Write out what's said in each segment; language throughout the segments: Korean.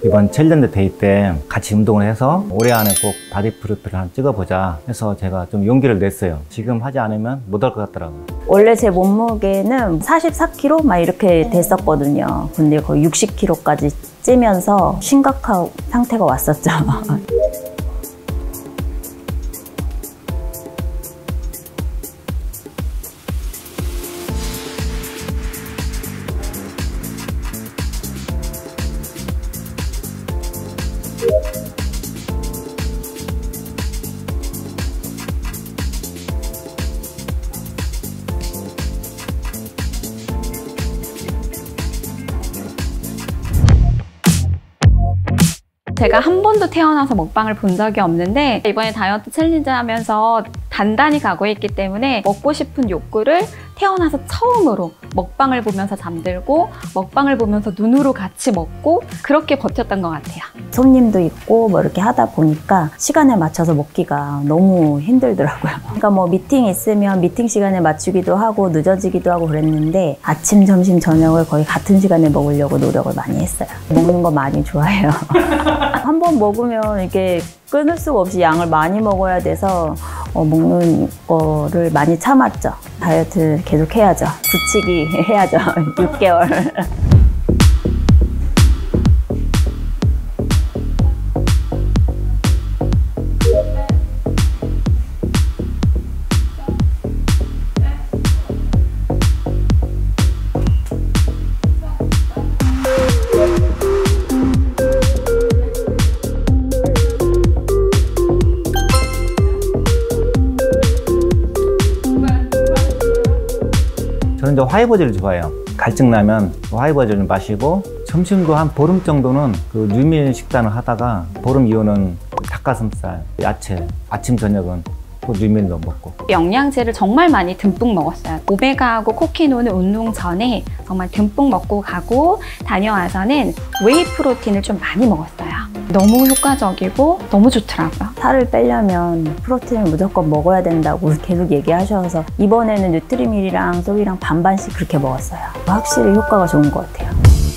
이번 챌린지 데이 때 같이 운동을 해서 올해 안에 꼭 바디 프로필을 한번 찍어보자 해서 제가 좀 용기를 냈어요. 지금 하지 않으면 못 할 것 같더라고요. 원래 제 몸무게는 44kg 막 이렇게 됐었거든요. 근데 거의 60kg까지 찌면서 심각한 상태가 왔었죠. 제가 한 번도 태어나서 먹방을 본 적이 없는데 이번에 다이어트 챌린지 하면서 단단히 각오했기 때문에 먹고 싶은 욕구를 태어나서 처음으로 먹방을 보면서 잠들고 먹방을 보면서 눈으로 같이 먹고 그렇게 버텼던 것 같아요. 손님도 있고 뭐 이렇게 하다 보니까 시간에 맞춰서 먹기가 너무 힘들더라고요. 그러니까 뭐 미팅 있으면 미팅 시간에 맞추기도 하고 늦어지기도 하고 그랬는데 아침, 점심, 저녁을 거의 같은 시간에 먹으려고 노력을 많이 했어요. 먹는 거 많이 좋아해요. 한 번 먹으면 이게 끊을 수가 없이 양을 많이 먹어야 돼서 먹는 거를 많이 참았죠. 다이어트 계속 해야죠. 붙이기 해야죠. 6개월. 저는 이제 화이버즈를 좋아해요. 갈증 나면 화이버즈를 마시고 점심도 한 보름 정도는 그 유밀 식단을 하다가 보름 이후는 닭가슴살, 야채, 아침 저녁은 또 유밀로 먹고 영양제를 정말 많이 듬뿍 먹었어요. 오메가하고 코키노는 운동 전에 정말 듬뿍 먹고 가고 다녀와서는 웨이 프로틴을 좀 많이 먹었어요. 너무 효과적이고 너무 좋더라고요. 살을 빼려면 프로틴을 무조건 먹어야 된다고 계속 얘기하셔서 이번에는 뉴트리밀이랑 소이랑 반반씩 그렇게 먹었어요. 확실히 효과가 좋은 것 같아요.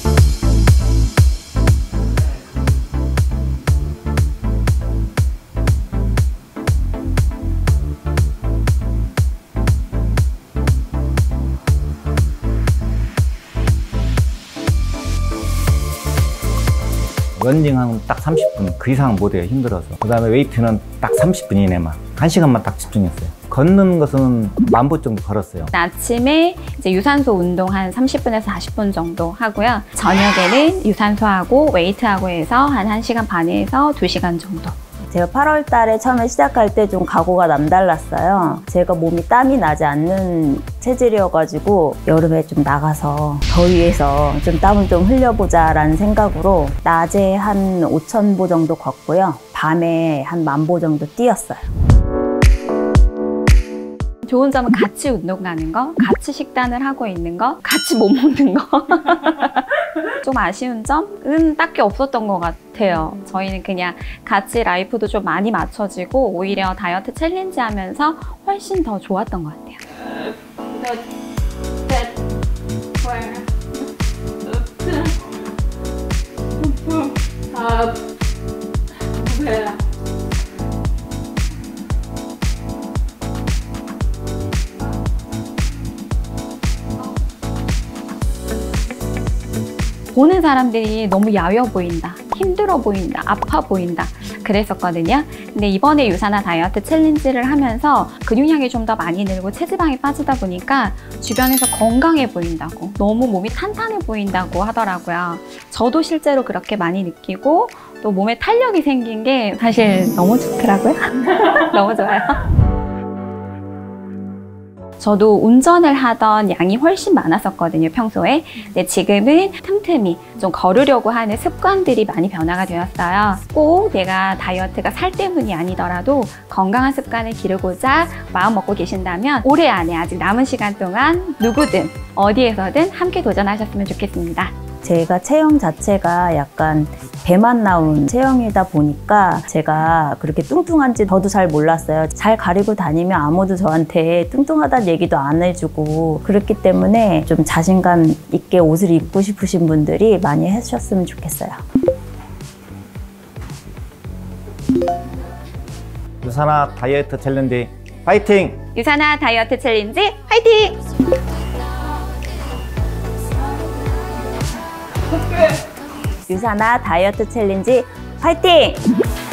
런닝하면 딱 30분, 그 이상 못해요. 힘들어서. 그 다음에 웨이트는 딱 30분 이내만 1시간만 딱 집중했어요. 걷는 것은 10,000보 정도 걸었어요. 아침에 이제 유산소 운동 한 30분에서 40분 정도 하고요. 저녁에는 유산소하고 웨이트하고 해서 한 1시간 반에서 2시간 정도. 제가 8월 달에 처음에 시작할 때 좀 각오가 남달랐어요. 제가 몸이 땀이 나지 않는 체질이어가지고 여름에 좀 나가서 더위에서 좀 땀을 좀 흘려보자 라는 생각으로 낮에 한 5,000보 정도 걷고요. 밤에 한 10,000보 정도 뛰었어요. 좋은 점은 같이 운동 가는 거, 같이 식단을 하고 있는 거, 같이 못 먹는 거. 좀 아쉬운 점은 딱히 없었던 것 같아요. 저희는 그냥 같이 라이프도 좀 많이 맞춰지고 오히려 다이어트 챌린지 하면서 훨씬 더 좋았던 것 같아요. 보는 사람들이 너무 야외 보인다, 힘들어 보인다, 아파 보인다 그랬었거든요. 근데 이번에 유산화 다이어트 챌린지를 하면서 근육량이 좀 더 많이 늘고 체지방이 빠지다 보니까 주변에서 건강해 보인다고, 너무 몸이 탄탄해 보인다고 하더라고요. 저도 실제로 그렇게 많이 느끼고 또 몸에 탄력이 생긴 게 사실 너무 좋더라고요. 너무 좋아요. 저도 운전을 하던 양이 훨씬 많았었거든요, 평소에. 근데 지금은 틈틈이 좀 걸으려고 하는 습관들이 많이 변화가 되었어요. 꼭 내가 다이어트가 살 때문이 아니더라도 건강한 습관을 기르고자 마음 먹고 계신다면 올해 안에 아직 남은 시간 동안 누구든 어디에서든 함께 도전하셨으면 좋겠습니다. 제가 체형 자체가 약간 배만 나온 체형이다 보니까 제가 그렇게 뚱뚱한지 저도 잘 몰랐어요. 잘 가리고 다니면 아무도 저한테 뚱뚱하다는 얘기도 안 해주고 그렇기 때문에 좀 자신감 있게 옷을 입고 싶으신 분들이 많이 해주셨으면 좋겠어요. 유산화 다이어트 챌린지 파이팅! 유산화 다이어트 챌린지 화이팅! 유산화 다이어트 챌린지 화이팅!